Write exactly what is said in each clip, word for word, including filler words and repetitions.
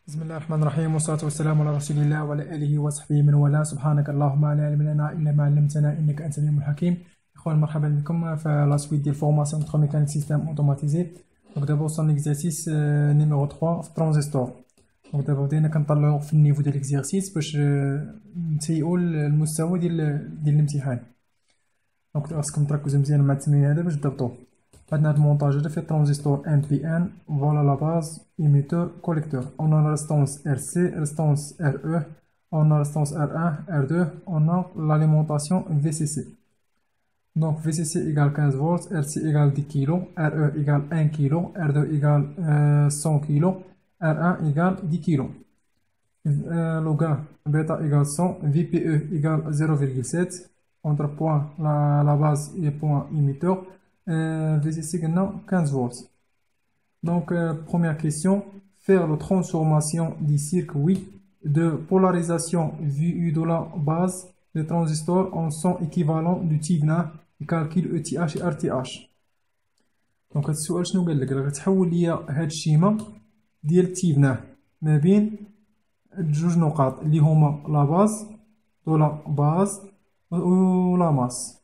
بسم الله الرحمن الرحيم والصلاة والسلام على رسول الله وعلى آله وصحبه من والاه. سبحانك اللهم لا علم لنا إلا ما علمتنا إنك أنت العليم الحكيم. إخوان مرحبا بكم في لا سويت ديال فورماسيون دو ميكانيك سيستيم اوتوماتيزي. دونك دابا وصلنا ليكزارسيس نيميرو ثلاثة في الترانزستور. دونك دابا بدينا كنطلعو في النيفو ديال ليكزارسيس باش نتيئو المستوى ديال ديال الامتحان. دونك خاصكم تركزوا مزيان مع التمرين هذا باش تضبطوه. عندنا هاد المونتاج هذا فيه ترانزستور ان بي ان، فوالا لا باز، ايميتور، كوليكتور. اون ا ريستونس ار سي، ريستونس ار او، اون ا ريستونس ار واحد، ار اثنين، اون ا l'alimentation في سي سي. Donc في سي سي égale quinze volts, ار سي égale dix kilo, ار او égale un kilo, ار اثنين égale euh, cent kilo, ار واحد égale dix kilo. Euh, le gain bêta égale cent, V P E égale zéro virgule sept entre point la, la base et point émetteur. Euh, V C C quinze volts. Donc, euh, première question, faire la transformation du circuit de polarisation vu de la base des transistors en son équivalent du type N A et calcul E T H et R T H. Donc, هاد السؤال شنو قال لك؟ قال لك تحول لي هاد الشيما ديال التيب نا ما بين جوج نقاط اللي هما لا باز و لا باز و لا ماس.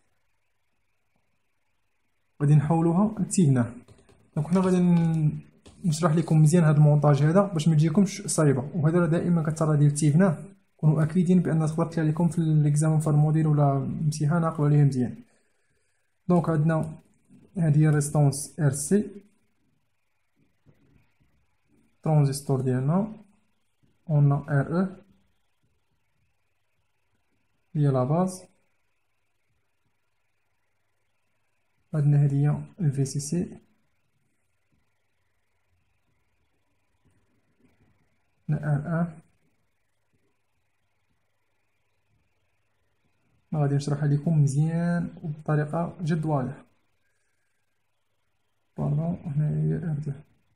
غادي نحولوها لتيبنا. دونك حنا غادي نشرح لكم مزيان هذا المونتاج هذا باش ما تجيكمش صعيبه، وهذا دائما كترى ديال تيبنا كونوا اكيدين بان تقدر تطلع لكم في ليكزامان فار موديل ولا امتحان عقلوا عليه مزيان. دونك عندنا هذه ريستونس ار سي، ترانزستور ديالنا، اون ار او هي لا باز، عندنا هذه الفي سي سي، ار واحد. غادي نشرحها لكم مزيان وبطريقه جد واضحه. باردون، هنا هي ار اثنين.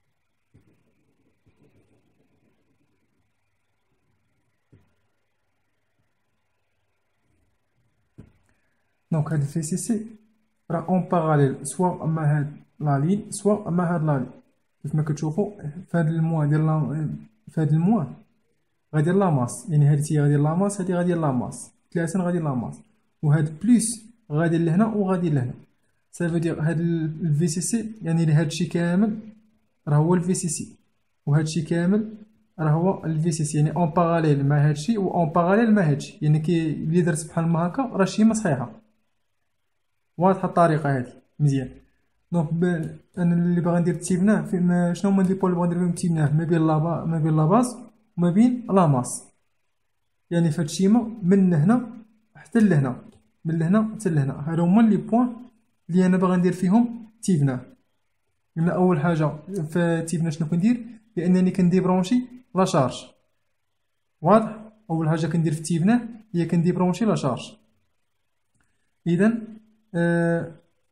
دونك هاد الفي سي سي راه اون باراليل سوا مع هاد لا لين سوا مع هاد لا لين. كيف ما كتشوفوا في هاد الموا ديال لا في هاد الموا غادي لا ماس، يعني هادي غادي لا ماس، هادي غادي لا ماس، ثلاثه غادي لا ماس، وهاد بليس غادي لهنا وغادي لهنا. سافو دير هاد الفي سي سي يعني هادشي كامل راه هو الفي سي سي، وهادشي كامل راه هو الفي سي سي، يعني اون باراليل مع هادشي و اون باراليل مع هادشي، يعني كي اللي درت بحال ما هكا راه شيما صحيحه. واضحه الطريقه هادي مزيان. دونك انا اللي باغي ندير تيبناه في شنو هما لي بول اللي باغي ندير بهم تيبناه ما بين لابا ما بين لاباز وما بين لا ماس، يعني في هادشيما من هنا حتى لهنا، من لهنا حتى لهنا. هادو هما لي بوين اللي انا باغي ندير فيهم تيبناه. قلنا اول حاجه في تيبنا شنو كندير؟ بانني كنديبرونشي لا شارج. واضح؟ اول حاجه كندير في تيبناه هي كنديبرونشي لا شارج. اذا آه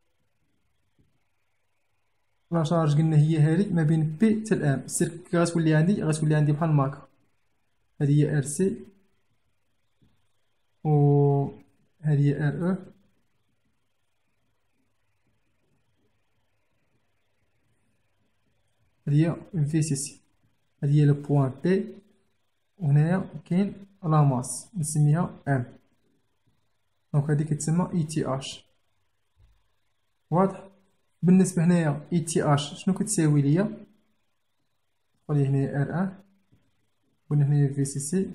لا شارج قلنا هي هذه ما بين بي حتى الام. السيرك غتولي عندي غتولي عندي بحال ماكا. هذه هي ار سي و هذه هي ار او، هذه هي في سي سي، هذه هي لو بوين بي، وهنايا كاين لا ماس نسميها ام. دونك هذه كتسمى اي تي اش. واضح؟ بالنسبه هنايا اي تي اش شنو كتساوي ليا؟ قولي هنايا ار واحد، قلنا هنايا في سي سي.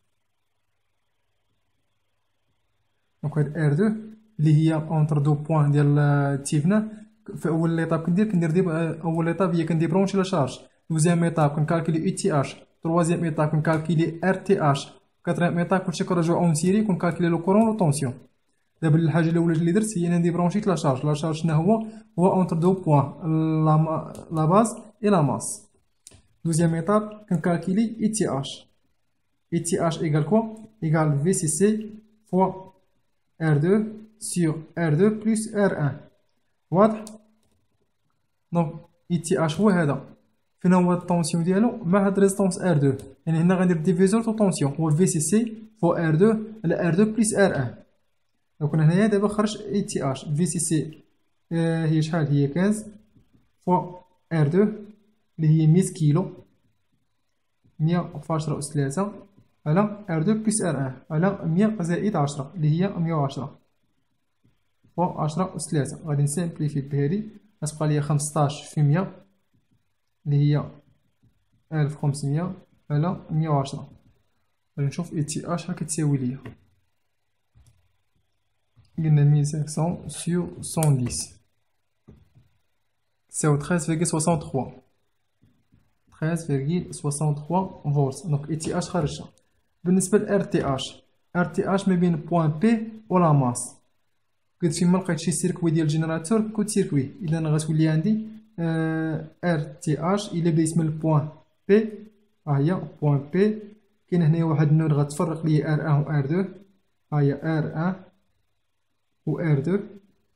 دونك هاد ار اثنين اللي هي اونتر دو بوين ديال تيبنا. في اول ليطاب كندير كندير ديب اول ليطاب هي كنديبرونشي لا شارج، دوزيام ايطاب كنكالكولي اي تي اش، تروازيام ايطاب كنكالكولي ار تي اش، كاتريام ايطاب كلشي كنرجعو اون سيري كنكالكولي لو كورون لو طونسيون. دابا الحاجه الاولى اللي درت هي ندي برونشيت لا شارج. لا شارج شنو هو؟ هو اونتر دو بوين لا لا باز اي لا ماس. دوزيام ايطاب كنكالكولي اي تي اش. اي تي اش ايغال كوا؟ ايغال في سي سي فوا ار اثنين sur ار اثنين plus ار واحد. واضح؟ دونك اي تي اش هو هذا. فين هو الطونسيون ديالو؟ مع هاد ريزيستونس ار اثنين. يعني هنا غندير ديفيزور تو طونسيون هو في سي سي فوا ار اثنين على ار اثنين plus ار واحد. دونك هنايا دابا خرج اي تي اش في سي سي آه هي شحال؟ هي خمسطاش فوا ار اثنين اللي هي مية كيلو. مية في عشرة أس ثلاثة على ار دو بلس ار واحد على مية زائد عشرة اللي هي مية وعشرة فوا عشرة أس ثلاثة. غادي نسامبليفي بهادي غتبقى ليا خمسطاش في مية اللي هي ألف وخمسمية على مية وعشرة. غادي نشوف اي تي اش راه كتساوي ليا قلنا مية وخمسمية سور مية وعشرة تساوي تخطرة فاصلة ستة وستين تلاتة فاصلة ستة وستين فولت. دونك اي تي اش خارجة. بالنسبة ل ار تي اش ار تي اش ما بين بوان بي و لا ماس. قلت فين ما لقيت شي سيركوي ديال الجينيراتور كود سيركوي اذا غتولي عندي ار تي اش الا بديت من البوان بي ها هي بوان بي كاين هنايا واحد النود غتفرق ليا ار واحد و ار اثنين ها هي ار واحد و ار اثنين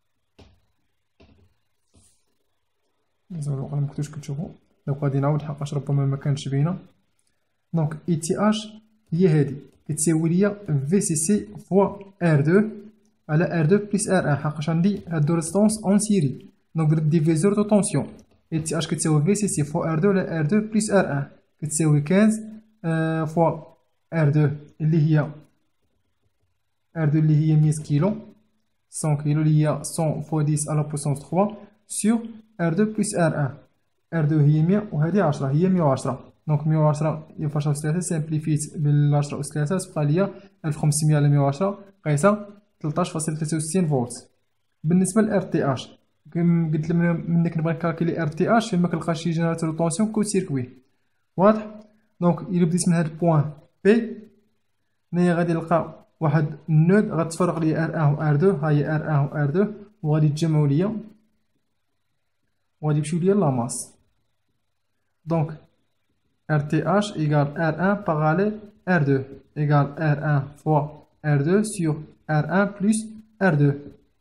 زعما واقيلا مكنتوش كتشوفو دونك غادي نعاود حقاش ربما ما كانتش باينه. دونك اي تي اش هي هادي كتساوي ليا في سي سي فوا ار اثنين على ار اثنين بلس ار واحد حقاش عندي هاد دو ريزيستونس اون سيري دونك درت ديفيزور دو طونسيون. اي تي اش كتساوي في سي سي فوا ار اثنين على ار اثنين بلس ار واحد كتساوي خمسطاش آه فوا ار اثنين اللي هي ار اثنين اللي هي مية كيلو مية كيلو اللي هي مية فوا عشرة على بويسونس ثلاثة سور ار اثنين بلس ار واحد. ار اثنين هي مية وهذه عشرة هي مية وعشرة دونك مية وعشرة في عشرة أس ثلاثة سامبليفيت بال عشرة أس ثلاثة تبقى ليا ألف وخمسمية على مية وعشرة قايسة تلطاش فاصلة ثلاثة وستين فولت. بالنسبة ل ار تي اش قلت منك نبغي نكالكيلي ار تي اش فين ما كنلقاش شي جينيراتور طونسيون كود سيركوي واضح. دونك الا بديت من هاد البوان بي هنايا غادي نلقى واحد النود غتفرق ليا ار واحد و ار اثنين ها هي ار واحد و ار اثنين وغادي يتجمعوا ليا وغادي يمشيو ليا لاماس. دونك ار تي اش ايكال ار واحد باراليل ار اثنين ايكال ار واحد فوا ار اثنين سور ار واحد بلس ار اثنين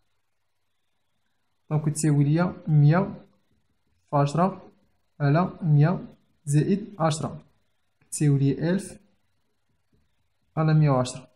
دونك تساوي ليا مية في عشرة على مية زائد عشرة تساوي ليا ألف على مية وعشرة.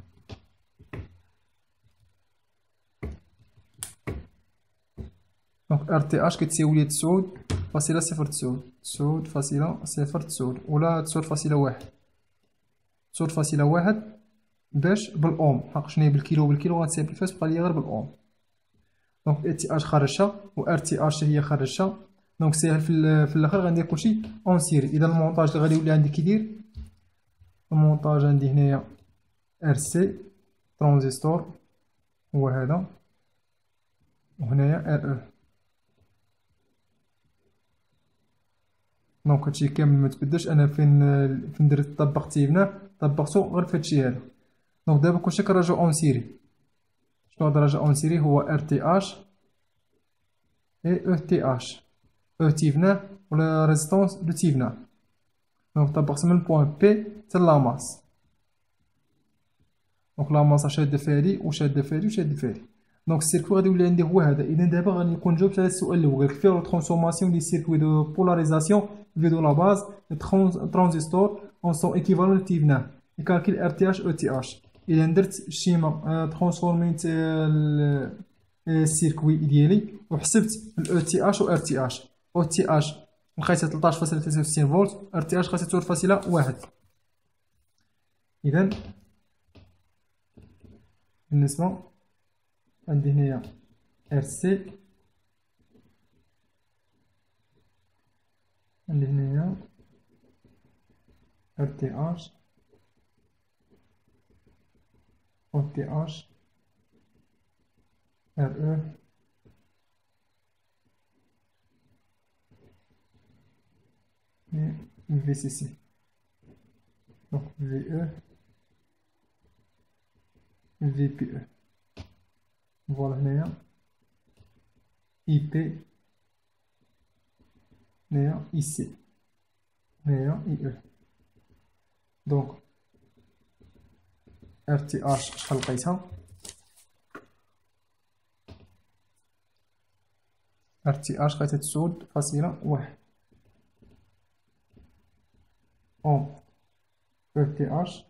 دونك ار تي اش كتساوي ليا تسعود فاصلة صفر تسعود تسعود فاصلة صفر تسعود ولا تسعود فاصلة واحد تسعود فاصلة واحد باش بالاوم حق شناهي بالكيلو بالكيلو غنسامبليفيها تبقى ليا غير بالاوم. دونك اي تي اش خارجها و ار تي اش هي خارجها. دونك ساهل في, في الاخر غندير كلشي اون سيري. اذا المونطاج اللي غادي يولي عندي كيدير المونطاج عندي هنايا ار سي ترانزستور هو هذا وهنايا ار او. دونك هادشي كامل متبدلش. انا فين فين درت طبقت تيبناه طبقتو غير في هادشي هذا. دونك دابا كلشي كنرجعو اون سيري. شنو هاد الرجع اون سيري هو ار تي اش اي او تي اش او تيبناه ولا ريزيستونس دو تيبناه. دونك طبقت من البوان بي حتى لاماس. دونك لاماس شاده فهادي وشاده فهادي وشاده فهادي. دونك السيركوي غادي يولي عندي هو هذا. اذا دابا غادي نكون جاوبت على السؤال الاول كيفاش لو ترانسفورماسيون دي سيركوي دو بولاريزاسيون في دو لا باز ترانزستور اون سون ايكيفالون تيبناه يكالكيل ار تي اش او تي اش. اذا درت الشيما ترانسفورميت السيركوي ديالي وحسبت الاو تي اش و ار تي اش. او تي اش لقيتها تلطاش فاصلة ثلاثة وستين فولت ار تي اش لقيتها تسعود فاصلة واحد. اذا بالنسبه عندي هنايا ار سي عندي هنايا ار تي اش او تي اش ار او في سي سي. دونك في او في بي او فوالا هنايا اي بي هنايا اي سي هنايا اي او. دونك ار تي اش شحال لقيتها ار تي اش لقيتها تسعود فاصلة واحد اون ار تي اش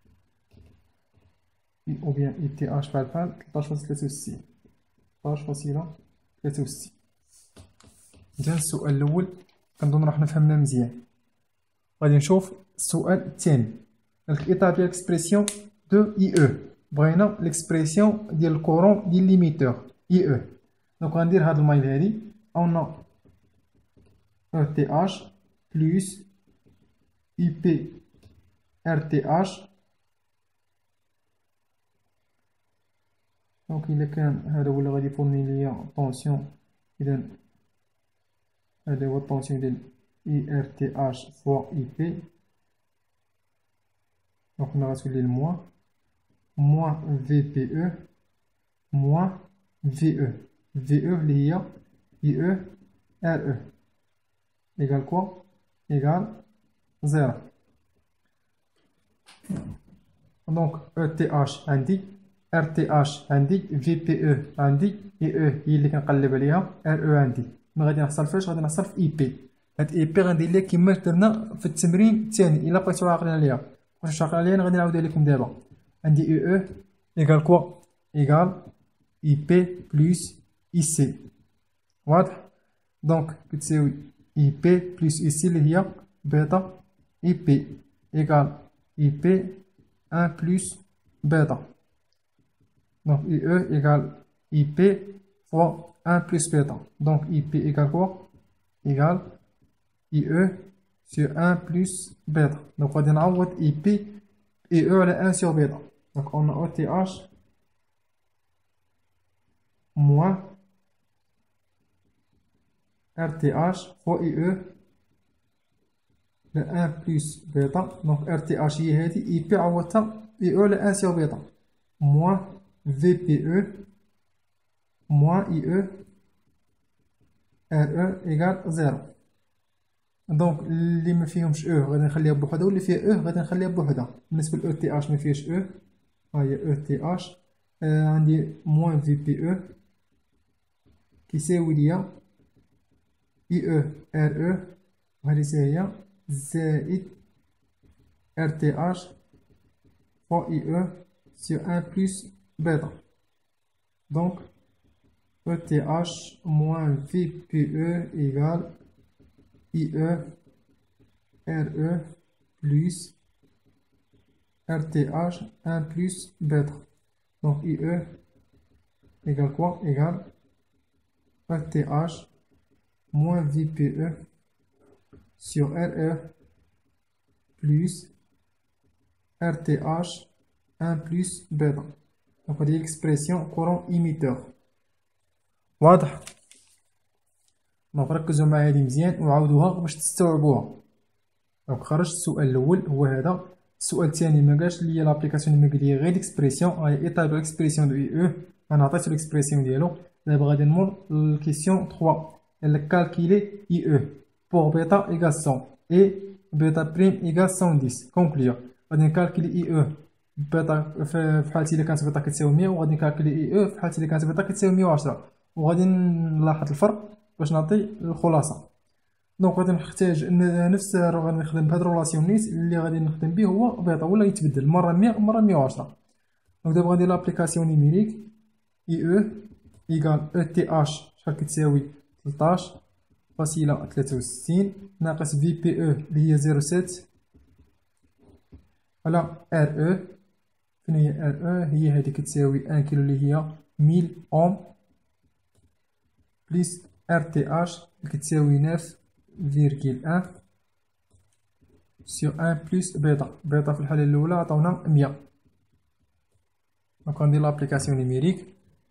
او بيان اي تي اش بحال بحال تلطاش فاصلة ثلاثة وستين تلطاش فاصلة ثلاثة وستين. إذا السؤال الأول كنظن راحنا فهمناه مزيان. غادي نشوف السؤال الثاني. قالك établir l'expression de I E. بغينا l'expression ديال الكورون ديال ليميتور I E. دونك غندير هاد المايل هادي on a E T H plus I P R T H. دونك إلا كان هذا هو اللي غادي يفورني ليا طونسيون، إذا هذا هو الطونسيون ديال I R T H فوا I P. دونك هنا غتولي الموا موان في بي او موان في او. في او اللي هي اي او ار او ايكال كوا ايكال زيرو. دونك او تي اش عندي، ار تي اش عندي، في بي او عندي، اي او هي اللي كنقلب عليها، ار او عندي. ملي غادي نحصل فاش غادي نحصل في اي بي. هاد اي بي غندير ليها كيما درنا في التمرين الثاني. الا بغيتو عاقلين عليها واش عاقلين عليها غادي نعاودها لكم دابا. عندي اي او ايكال كوا ايكال اي بي بلس اي سي. واضح؟ دونك كتساوي اي بي بلس اي سي اللي هي بيتا اي بي ايكال اي بي واحد بلس بيتا. دونك اي او ايكال اي بي فوا واحد بلس بيتا. دونك اي بي ايكال كوا ايكال اي او sur واحد بلس بيتا. دونك غادي نعوض اي بي اي او على واحد sur بيتا. دونك on a او تي اش moins ار تي اش فوا اي او على واحد بلس بيتا. دونك ار تي اش هي هادي، اي بي عوضتها اي او على واحد sur بيتا moins في بي او moins اي او ار او ايكال زيرو. دونك اللي ما فيهمش او غادي نخليها بوحدها، واللي فيها او غادي نخليها بوحدها. بالنسبه لاو تي اش ما فيهاش او، ها هي او تي اش. آه عندي موان في بي او كيساوي ليا اي او ار او، وهذه هي زائد ار تي اش فوا اي او سور واحد بلس بيتا. دونك او تي اش موان في بي او ايكال اي او ار او بلس ار تي اش واحد بلس بيتا. دونك اي او ايكال كوا ايكال ار تي اش moins V P E sur R E plus R T H واحد plus bêta. Donc هذه l'expression courant émetteur. واضح؟ دونك ركزوا معايا هذه مزيان وعاودوها باش تستوعبوها. دونك خرج السؤال الاول هو هذا. السؤال الثاني ما قالش لي لابليكاسيون اللي ما قال لي غير ليكسبريسيون، هاي ايطابل ليكسبريسيون دو اي او. انا عطيتو ليكسبريسيون ديالو. دابا غادي نمر للكيسيون ثلاثة. Elle calculer I E pour bêta égale cent et bêta prime égale cent dix. Conclure. غادي نكالكولي I E بيتا في حالتي إلا كانت بيتا كتساوي مية، وغادي نكالكولي I E في حالتي إلا كانت بيتا كتساوي مية وعشرة، وغادي نلاحظ الفرق باش نعطي الخلاصة. دونك غادي نحتاج نفس غادي نخدم بهاد الرولاسيون نيت اللي غادي نخدم به هو بيتا، ولا يتبدل مرة مية ومرة مية وعشرة. دونك دابا غندير لابليكاسيون نيميريك I E إيكال E T H شحال كتساوي ثلاثطاش فاصلة ثلاثة وستين ناقص في بي او اللي هي زيرو سبعة على ار او. فين هي ار او؟ هي هادي كتساوي واحد كيلو اللي هي مية اوم بليس ار تي اش اللي كتساوي تسعة فاصلة واحد سور واحد بليس بيتا. بيتا في الحالة الأولى عطاونا مية. دونك غندير لابليكاسيون نيميريك.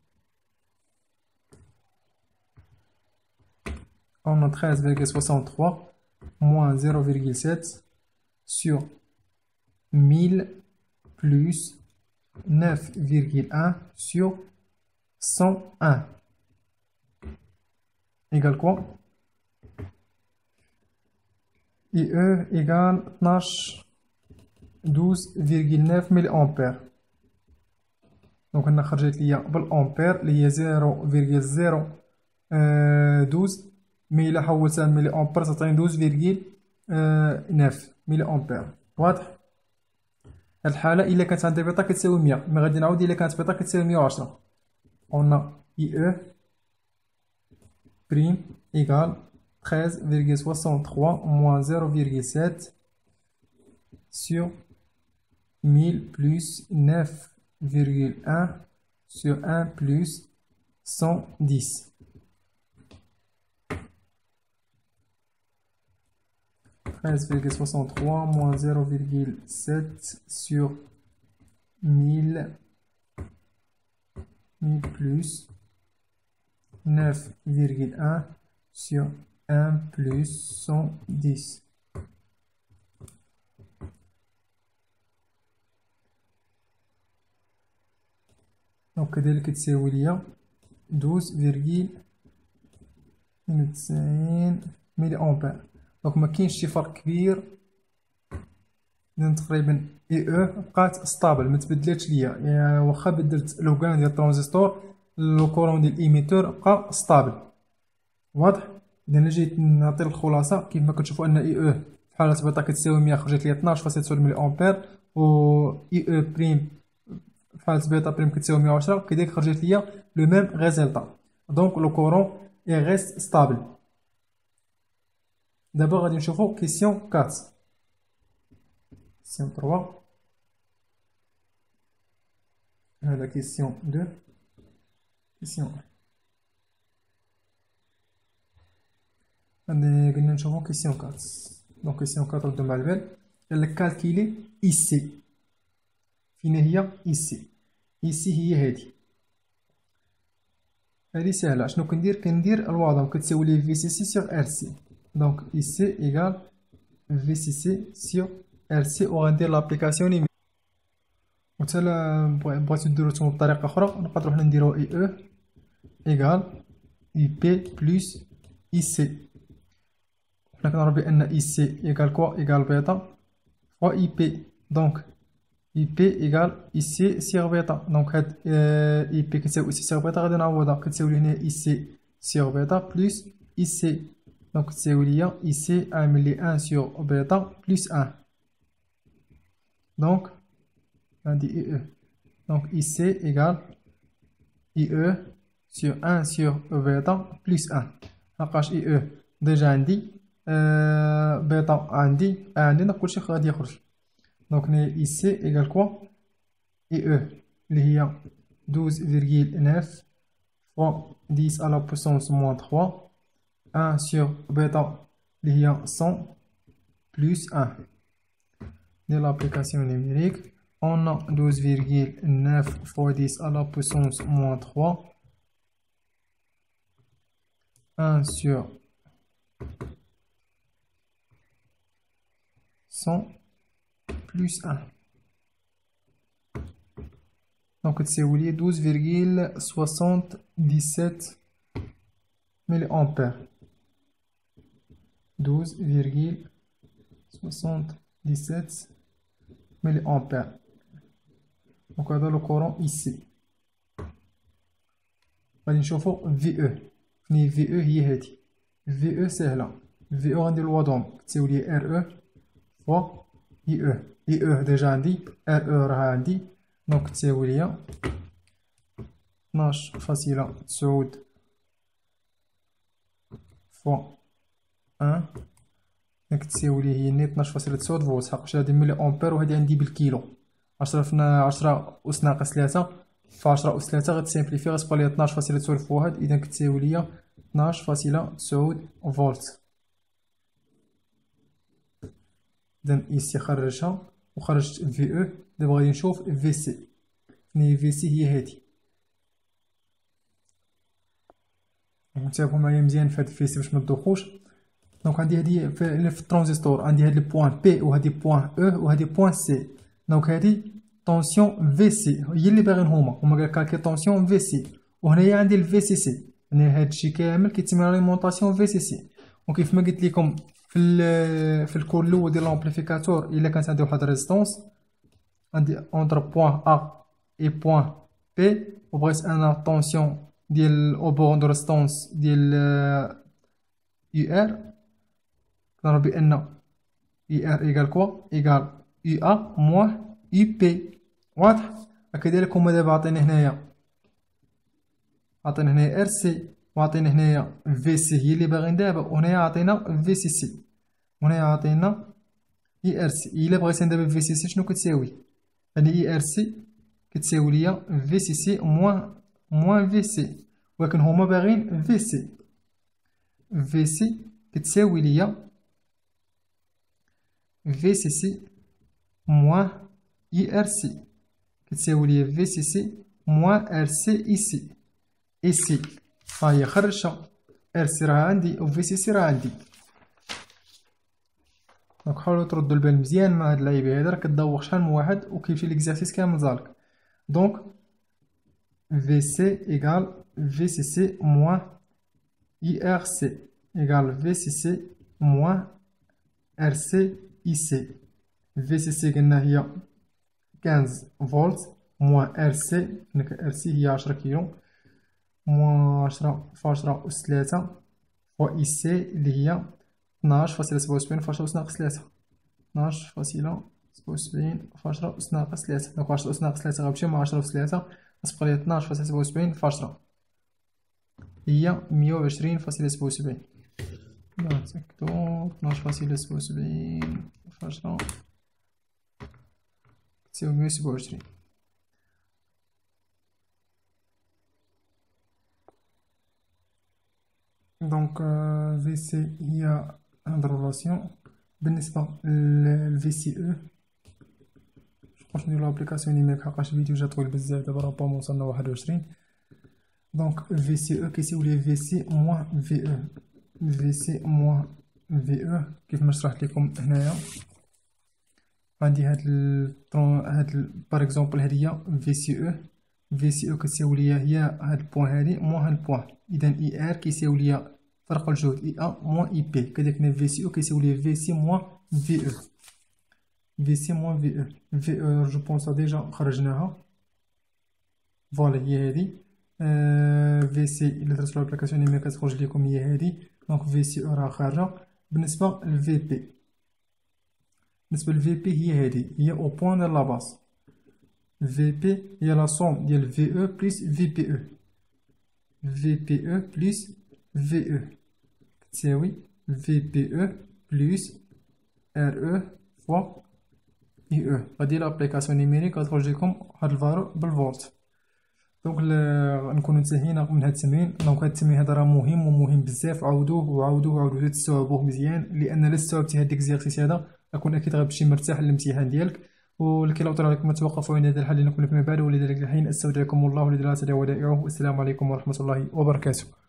On a treize virgule soixante-trois moins zéro virgule sept sur mille plus neuf virgule un sur cent un égale quoi? I E égale douze virgule neuf milliampères. Donc on a خرجت ليا بالأمبير اللي هي zéro virgule zéro douze. مي إلا حولتها لملي أمبير تعطيني دوز فيرغيل ناف ملي أمبير. واضح؟ هاد الحالة إلا كانت عندي بيتا كتساوي مية، مي غادي نعاود إلا كانت بيتا كتساوي مية وعشرة. أون إي أو بريم إيكال treize virgule soixante-trois moins zéro virgule sept sur mille plus neuf virgule un sur un plus cent dix. treize virgule soixante-trois moins zéro virgule sept sur mille, mille plus neuf virgule un sur un plus cent dix. Donc كذلك تساوي ليا douze virgule تسعين ملي أمبير. دونك ما كاينش شي فرق كبير، لأن تقريبا اي او بقات ستابل ما تبدلاتش ليا، يعني واخا بدلت لو كان ديال الترانزستور لو كورون ديال الايميتور بقى ستابل. واضح؟ اذا انا جيت نعطي الخلاصه كيف ما كتشوفوا ان اي او في حاله بيتا كتساوي مية خرجت ليا اثناش فاصلة تسعة ملي امبير، و اي او بريم في حاله بيتا بريم كتساوي مية وعشرة، كذلك خرجت ليا لو ميم ريزلطا. دونك لو كورون اي ريست ستابل. دابا غادي نشوفو كيسيون أربعة. كيسيون ثلاثة، هذا كيسيون اثنين، كيسيون واحد. غادي قلنا نشوفو كيسيون أربعة. دونك كيسيون أربعة ردو مع البال، قالك كالكيلي اي سي. فين هي اي سي؟ اي سي هي هادي، هادي ساهله. شنو كندير؟ كندير الوضع كتساوي لي في سي سي سيغ ار سي. دونك اي سي ايكال في سي سي سيغ ار سي، وغندير لابليكاسيون يمين. و حتى بغيتو ديرو نتوما بطريقه اخرى نقدرو حنا نديرو اي او ايكال اي بي بلس اي سي. حنا كنعرفو بان اي سي ايكال كوا؟ ايكال بيتا فوا اي بي. دونك اي بي ايكال اي سي سيغ بيتا. دونك هاد اي بي كتساوي اي سي سيغ بيتا، غادي نعوضها كتساوي هنا اي سي سيغ بيتا بلس اي سي. دونك تساوي ليا اي سي عامل لي واحد سيغ بيتا بلس واحد. دونك عندي اي او. دونك اي سي ايكال اي او سيغ واحد سيغ بيتا بلس واحد. لحقاش اي او ديجا عندي، أه بيتا عندي، عندي دونك كلشي غادي يخرج. دونك هنا اي سي ايكال كوا؟ اي او اللي هي douze virgule neuf fois dix à la puissance moins trois، واحد sur بيتا اللي هي cent plus واحد. ندير l'application numérique. On a douze virgule neuf fois dix à la puissance moins trois، واحد sur cent plus واحد. دونك تساوي لي douze virgule soixante-dix-sept ملي أمبير. douze virgule soixante-dix-sept ملي أمبير. دونك هذا لو كورون إيسي. غادي نشوفو في او. فين في او؟ هي هادي في او ساهلة. في او غندير الوضوم كتساوي لي ار او فوا اي او. اي او ديجا عندي، ار او راه عندي، دونك تساوي ليا اثناش فاصلة تسعة فوا واحد. دونك تساوي لي هي ني اثناش فاصلة تسعة فولت، حقاش هادي ملي أمبير وهادي عندي بالكيلو. عشرة في عشرة أس ناقص ثلاثة في عشرة أس ثلاثة غتسامبليفي غتبقى ليا اثناش فاصلة تسعة في واحد، إذا كتساوي ليا اثناش فاصلة تسعة فولت. إذا إيسي خرجها وخرجت في او. دابا غادي نشوف في سي. فين في سي؟ هي هادي. انتبهوا معايا مزيان في هاد في سي باش متدوخوش. دونك عندي هادي في, في الترانزستور عندي هاد البوان بي وهادي بوان او وهادي بوان سي. دونك هادي طونسيون في سي هي اللي باغيين هما هما قال كالكي طونسيون في سي، وهنايا عندي الفي سي سي. هنا هادشي كامل كيتسمى ليمونطاسيون في سي سي. وكيف ما قلت لكم في ال في الكور الاول ديال لامبليفيكاتور، الا كانت عندي واحد ريزيستونس عندي اونتر بوان ا اي بوان بي، وبغيت انا طونسيون ديال او بور دو ريزيستونس ديال يو ار، كنعرف بان يو ار ايكال كوا؟ ايكال يو ا موان يو بي. واضح؟ كذلك هما دابا عطينا هنايا، عطينا هنايا ار سي، وعطينا هنايا في سي هي اللي باغيين دابا، وهنايا عطينا في سي سي، وهنايا عطينا اي ار سي. الا بغيت انا دابا في سي سي شنو كتساوي؟ هادي اي ار سي كتساوي ليا في سي سي موان موان في سي، ولكن هما باغيين في سي. في سي كتساوي ليا في سي سي موان اي ار سي، كتساوي ليا في سي سي موان ار سي اي سي. اي سي ها هي خرجتها، ار سي راه عندي و في سي سي راه عندي. دونك حاولوا تردوا البال مزيان مع هاد اللعيبه هادا، راه كتدوق شحال من واحد وكيمشي ليكزارسيس كامل زالك. دونك في سي ايكال في سي سي موان اي ار سي ايكال في سي سي موان ار سي اي سي. في سي سي قلنا هي خمسطاش فولت موان ار سي، هناك ار سي هي عشرة كيلو، موان عشرة في عشرة أس ثلاثة فوا اي سي اللي هي اثناش فاصلة سبعة وسبعين في عشرة أس ناقص ثلاثة، اثناش فاصلة سبعة وسبعين في عشرة أس ناقص ثلاثة. دونك عشرة أس ناقص ثلاثة غتمشي مع عشرة أس ثلاثة، غتبقى ليا اثناش فاصلة سبعة وسبعين في عشرة هي مية وعشرين فاصلة سبعة وسبعين. نتأكدو اثناش فاصلة سبعة وسبعين في عشرة تساوي مية وسبعة وعشرين. دونك في سي هي هاد الرولاسيون. بالنسبة للفي سي او شنقدرش نديرو لابليكاسيون نيميريك حقاش الفيديو جا طويل بزاف، دابا راه با وصلنا واحد وعشرين. دونك في سي او كيساوي لي في سي موان في او. في سي موان في او كيف ما شرحت لكم هنايا. عندي هاد ال هاد باغ اكزومبل هادي هي في سي او. في سي او كتساوي ليا هي هاد البوان هادي موان هاد البوان، اذا اي ار كيساوي ليا فرق الجهد اي ا موان اي بي، كذلك هنا في سي او كيساوي ليا في سي موان في او. في سي موان في او. في او جو بونس ديجا خرجناها، فوالا هي هادي. في سي الا درتو لابليكاسيون نيميريك كتخرج لكم هي هادي. دونك في سي او راه خارجه. بالنسبه للفي بي، بالنسبه للفي بي هي هادي، هي او بوان ديال لا باس. في بي هي لا سوم ديال في او بلس في بي او. في بي او بلس في او تساوي في بي او بلس ار او فوا اي او. غادي لابليكاسيون نيميريك غتخرج لكم هاد الفالور بالفولت. دونك نكونو انتهينا من هاد التمرين. دونك هاد التمرين هذا راه مهم ومهم بزاف، عاودوه وعاودوه وعاودوه تستوعبوه مزيان، لان الا استوعبتي هاد ليكزيرسيس هذا غتكون اكيد غتمشي مرتاح للامتحان ديالك. ولكي لو طرا لكم توقفوا عند هذا الحل لنكون فيما بعد، ولذلك الحين استودعكم الله الذي لا تضيع ودائعه. والسلام عليكم ورحمه الله وبركاته.